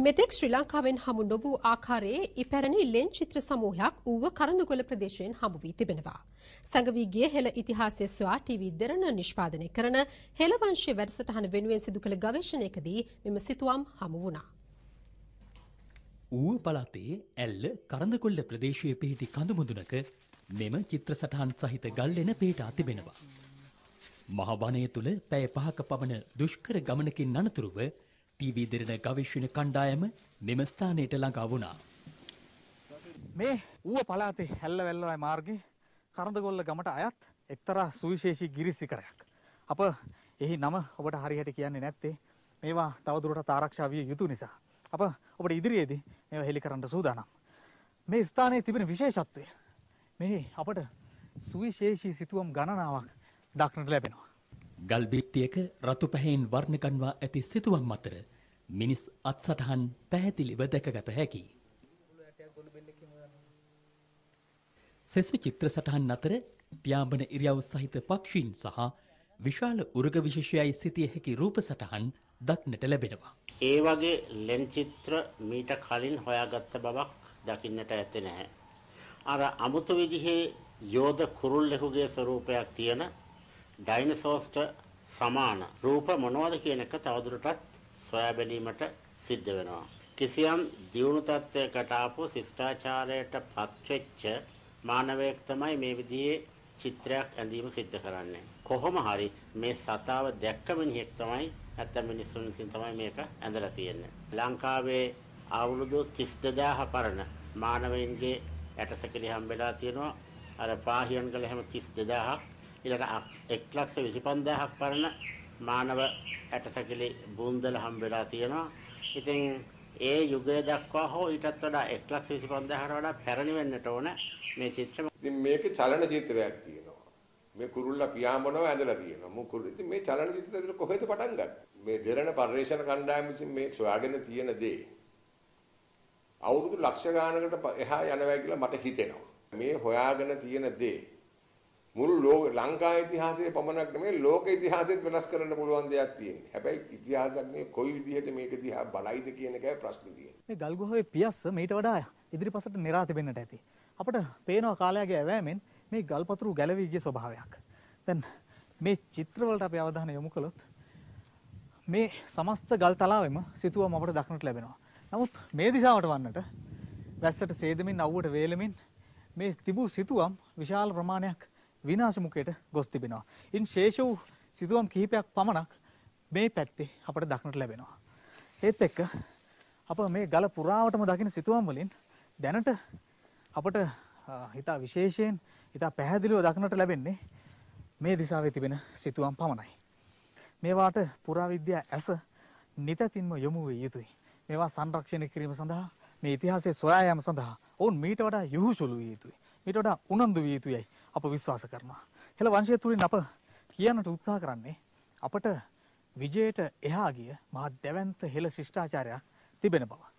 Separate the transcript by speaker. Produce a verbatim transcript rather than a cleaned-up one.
Speaker 1: මෙතෙක් ශ්‍රී ලංකාවෙන් හමු නොවූ ආකාරයේ ඉපැරණි ලෙන් චිත්‍ර සමූහයක් ඌව කරඳුගොළ ප්‍රදේශයෙන් හමු වී තිබෙනවා. සංගවී ගිය හෙළ ඉතිහාසය සොයා ටීවී දෙරණ නිෂ්පාදනය කරන හෙළ වංශයේ වැඩසටහන වෙනුවෙන් සිදු කළ ගවේෂණයකදී මෙම සිතුවම් හමු වුණා.
Speaker 2: ඌව පළාතේ ඇල්ල කරඳුගොළ ප්‍රදේශයේ පිහිටි කඳු මුදුනක මෙම චිත්‍ර සටහන් සහිත ගල්ලෙන පිහිටා තිබෙනවා. මහ වනය තුල පැය පහක පමණ දුෂ්කර ගමනකින් අනතුරුව ටීවී දෙරණ ගවේෂණ කණ්ඩායම මෙම ස්ථානයට ළඟා වුණා.
Speaker 3: මේ ඌව පළාතේ හැල්ලවැල්ලවයි මාර්ගයේ කරඳගොල්ල ගමට අයත් එක්තරා සුවිශේෂී ගිරිසිකරයක්. අප එහි නම ඔබට හරියට කියන්නේ නැත්තේ මේවා තවදුරටත් ආරක්ෂා විය යුතු නිසා. අප ඔබට ඉදිරියේදී මේවා හෙළි කරන්න සූදානම්. මේ ස්ථානයේ තිබෙන විශේෂත්වය මේ අපට සුවිශේෂී සිතුවම් ගණනාවක් දක්නට ලැබෙනවා.
Speaker 2: ගල් බිත්තියක රතු පැහැයෙන් වර්ණ ගන්වා ඇති සිතුවම් අතර මිනිස් අත්සටහන් පැහැදිලිව දැකගත හැකියි. සෙසු චිත්‍ර සටහන් අතර පියාඹන ඉරියව් සහිත පක්ෂීන් සහ විශාල උර්ග විශේෂයයි සිටිය හැකි රූප සටහන් දක්නට ලැබෙනවා.
Speaker 4: ඒ වගේ ලෙන් චිත්‍ර මීට කලින් හොයාගත්ත බවක් දකින්නට ඇත්තේ නැහැ. අර අමුතු විදිහේ යෝධ කුරුල්ලෙකුගේ ස්වරූපයක් තියෙන ඩයිනසෝස්ට සමාන රූප මොනවද කියන එක තවදුරටත් සොයා බැලීමට සිද්ධ වෙනවා. කිසියම් දියුණු තත්ත්වයකට ආපු ශිෂ්ටාචාරයට පත්වෙච්ච මානවයෙක් තමයි මේ විදිහේ චිත්‍රයක් ඇඳීම සිද්ධ කරන්නේ. කොහොම හරි මේ සතාව දැක්ක මිනිහෙක් තමයි නැත්නම් මිනිස්සුන් විසින් තමයි මේක ඇඳලා තියෙන්නේ. ලංකාවේ අවුරුදු තිස් දෙදාහ පරණ මානවයින්ගේ ඇටසැකිලි හම්බෙලා තියෙනවා. අර පාහියන්ගල හැම තිස් දෙදාහක් ඊළඟ එක් ලක්ෂ විසි පන්දාහක් පරණ මානව ඇටසැකිලි බුන්දල හම්බෙලා තියෙනවා. ඉතින් ඒ යුගය දක්වා හෝ ඊටත් වඩා එක් ලක්ෂ විසි පන්දාහකට වඩා පැරණි වෙන්නට ඕන මේ චිත්‍ර.
Speaker 5: ඉතින් මේකේ චලන චිත්‍රයක් තියෙනවා. මේ කුරුල්ලා පියාඹනවා ඇඳලා තියෙනවා. මුකුරු. ඉතින් මේ චලන චිත්‍රය කොහෙද පටන් ගන්නේ? මේ දෙරණ පරිශ්‍රණ කණ්ඩායම විසින් මේ සොයාගෙන තියෙන දේ අවුරුදු ලක්ෂ ගානකට එහා යනවා කියලා මට හිතෙනවා. මේ හොයාගෙන තියෙන දේ මුළු ලෝක ලංකා ඉතිහාසයේ පමණක් නෙමෙයි ලෝක ඉතිහාසෙත් වෙනස් කරන්න පුළුවන් දෙයක් තියෙනවා. හැබැයි ඉතිහාසඥයෝ කොයි විදිහට මේක දිහා බලයිද කියන එකයි ප්‍රශ්නේ තියෙන්නේ.
Speaker 3: මේ ගල්ගුහාවේ පියස්ස මීට වඩා ඉදිරිපසට නිරා තිබෙන්නට ඇති. අපිට පේනවා කාලයගේ ඇවෑමෙන් මේ ගල්පතුරු ගැලවී ගිය ස්වභාවයක්. දැන් මේ චිත්‍රවලට අපි අවධානය යොමු කළොත් මේ සමස්ත ගල් තලාවෙම සිතුවම් අපට දක්නට ලැබෙනවා. නමුත් මේ දිශාවට වන්නට වැස්සට සේදමින් අවුවට වේලමින් මේ තිබූ සිතුවම් විශාල ප්‍රමාණයක් විනාශ මුඛයට ගොස් තිබෙනවා. ඉන් ශේෂ වූ සිතුවම් කිහිපයක් පමණක් මේ පැත්තේ අපට දක්නට ලැබෙනවා. ඒත් එක්ක අප මේ ගල පුරාවටම දකින සිතුවම් වලින් දැනට අපට හිතා විශේෂයෙන් හිතා පැහැදිලිව දක්නට ලැබෙන්නේ මේ දිශාවේ තිබෙන සිතුවම් පමණයි. මේවාට පුරාවිද්‍යා ඇස නිතැතින්ම යොමු විය යුතුයි. මේවා සංරක්ෂණය කිරීම සඳහා මේ ඉතිහාසයේ සොයා යාම සඳහා ඔවුන් මීට වඩා යොහුසුළු විය යුතුයි. මීට වඩා උනන්දු විය යුතුයි අප විශ්වාස කරනවා. හෙළ වංශය තුලින් අප කියන්නට උත්සාහ කරන්නේ අපට විජයට එහා ගිය මහා දැවැන්ත හෙළ ශිෂ්ටාචාරයක් තිබෙන බව.